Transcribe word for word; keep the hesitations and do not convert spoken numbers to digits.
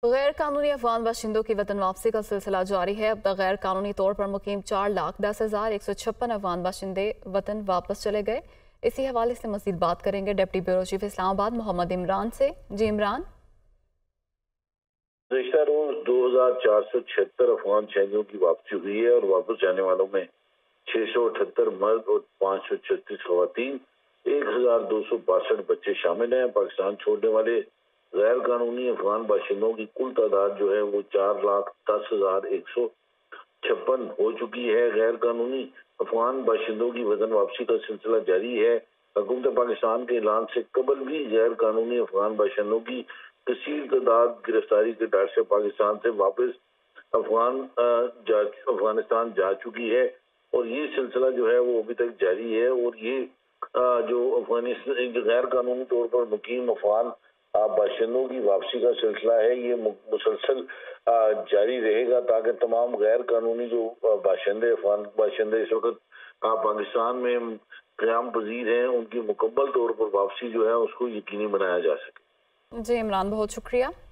غیر قانونی افغان باشندوں کی وطن واپسی کا سلسلہ جاری ہے۔ اب تک غیر قانونی طور پر مقیم چار لاکھ دس ہزار ایک سو چھپن افغان باشندے وطن واپس چلے گئے۔ اسی حوالے سے مزید بات کریں گے ڈپٹی بیورو چیف اسلام آباد محمد عمران سے۔ جی عمران، گزشتہ روز دو ہزار چار سو چھہتر افغان شہریوں کی واپسی ہوئی ہے اور واپس جانے والوں میں چھ سو اٹھہتر مرد اور پانچ سو چھتیس خواتین، ایک ہزار دو سو باسٹھ بچے شامل ہیں۔ پاکستان چھوڑنے والے غیر قانونی افغان باشندوں کی کل تعداد جو ہے وہ چار لاکھ دس ہزار ایک سو چھپن ہو چکی ہے۔ غیر قانونی افغان باشندوں کی وطن واپسی کا سلسلہ جاری ہے۔ حکومت پاکستان کے اعلان سے قبل بھی غیر قانونی افغان باشندوں کی کثیر تعداد گرفتاری کے ڈر سے پاکستان سے واپس افغان جا افغانستان جا چکی ہے اور یہ سلسلہ جو ہے وہ ابھی تک جاری ہے۔ اور یہ جو افغانستان غیر قانونی طور پر مقیم افغان باشندوں کی واپسی کا سلسلہ ہے یہ مسلسل جاری رہے گا تاکہ تمام غیر قانونی جو باشندے افغان باشندے اس وقت پاکستان میں قیام پذیر ہیں ان کی مکمل طور پر واپسی جو ہے اس کو یقینی بنایا جا سکے۔ جی عمران، بہت شکریہ۔